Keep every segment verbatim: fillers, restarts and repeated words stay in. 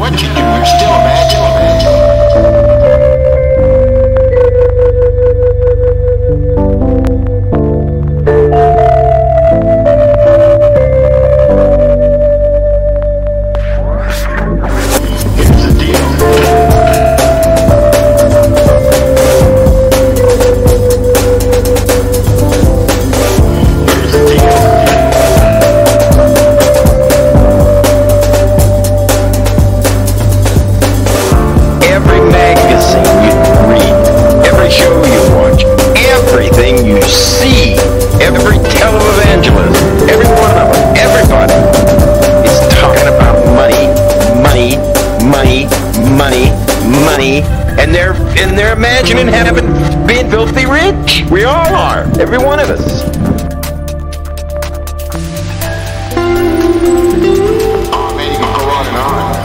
what you do, you're still imagining. Every televangelist, every one of them, everybody is talking about money, money, money, money, money, and they're and they're imagining having being filthy rich. We all are, every one of us. Oh man, you can go on and on.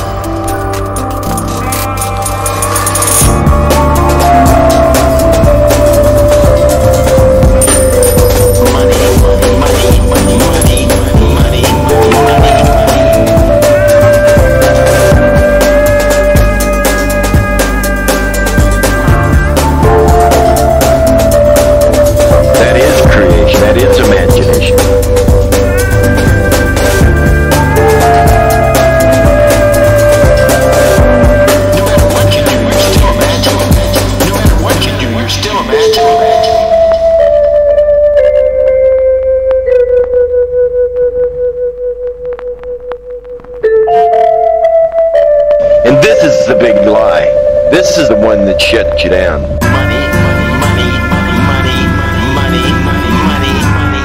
And this is the big lie. This is the one that shuts you down. Money, money, money, money, money, money, money.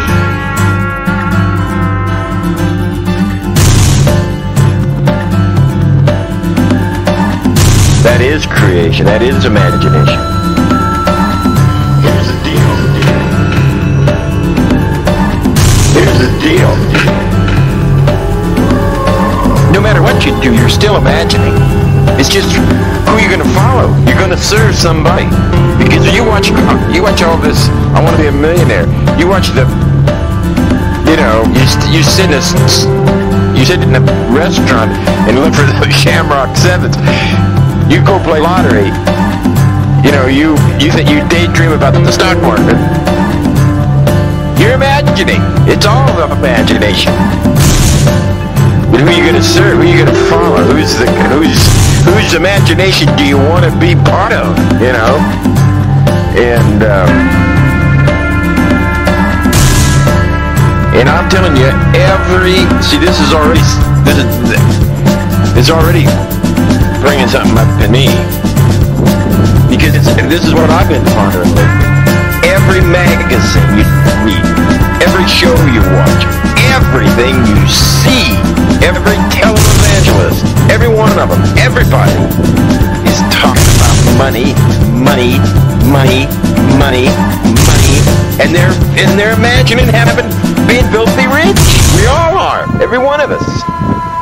That is creation. That is imagination. Here's the deal. Here's the deal. No matter what you do, you're still imagining. It's just who you're going to follow. You're going to serve somebody. Because you watch, you watch all this. I want to be a millionaire. You watch the, you know, you you sit in a, you sit in a restaurant and look for the Shamrock Sevens. You go play lottery. You know, you you think you daydream about the stock market. You're imagining. It's all the imagination. But who are you going to serve? Who are you going to follow? Who's the who's whose imagination do you want to be part of? You know, and um, and I'm telling you, every see this is already this is it's already bringing something up to me because it's, and this is what I've been pondering lately. Every magazine you read, every show you watch, everything you see, every televangelist, every one of them, everybody is talking about money, money, money, money, money, and they're and they're imagining having being filthy rich. We all are, every one of us.